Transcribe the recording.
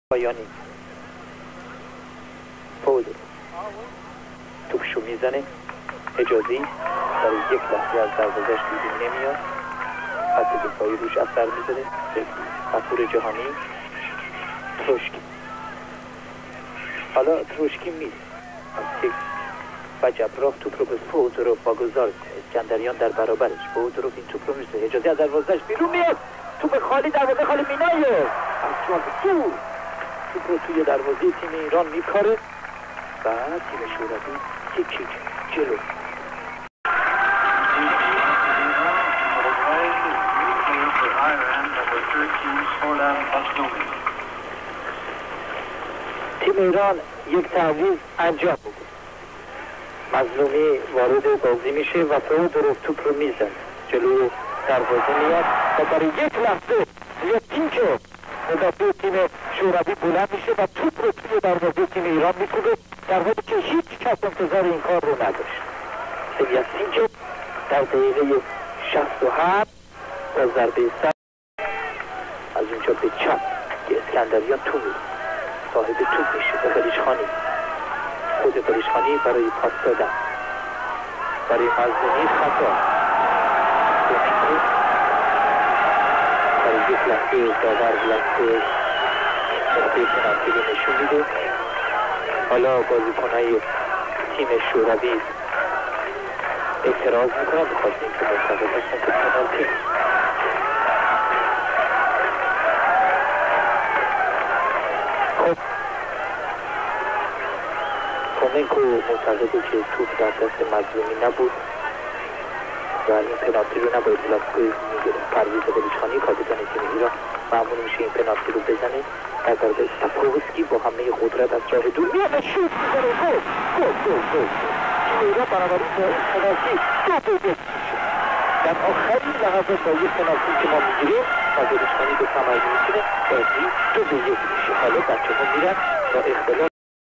پایانی فوز توپشو میزنه. حجازی در یک لحظه از دروازه‌اش بیرون نمیاد، خط دفاعی روش اثر میذاره. غفور جهانی، تروشکی، حالا تروشکی میره از یک وجب راه توپ رو به فوزروف واگذار میکنه. اسکندریان در برابرش. فوزروف این توپ رو میزنه. حجازی از دروازه‌اش بیرون میاد، توپ خالی، دروازه خالی، مینایه از جواب دور توپ رو توی دروازه تیم ایران میکاره و تیم شوروی یک جلو. تیم ایران یک تعویض انجام میده. مظلومی وارد بازی میشه و فئودوروف توپ رو میزنه جلوی دروازه میاد و برای یک لحظه یک مدافع تیم شوروی بلند میشه و توپ رو توی دروازه تیم ایران میکوبه، در حالی که هیچ کس انتظار این کار رو نداشت. سیاسینجو در دقیقه 67 با ضربه سر از اونجا به چپ که اسکندریان تو میره، صاحب توپ میشه به قلیچخانی. خود قلیچخانی برای پاس دادن برای مظلومی خطا برای یک لحظه داور لحظه نقطه پنالتی رو نشون میده. حالا بازیکنهای تیم شوروی اعتراض میکنن بخواست این که منتظر هستن که پنالتی. خب کومنکو معتقده که توپ در دست مظلومی نبود و این پنالتی رو نباید لاسکوی میگیره. پرویز قلیچخانی کاپیتان تیم ایران معمول میشه این پنالتی رو بزنه. در برابر سپوسکی با همه قدرت از راه دور میاد و شوت میزنه. گل. تیم ایران بنابراین با این پنالتی 2-1 میشه. در آخرین لحظات با یک پنالتی که ما میگیریم و قلیچخانی به ثمر میرسونه بازی 2-1 میشه. حالا بچه‌ها میرن با اختلاف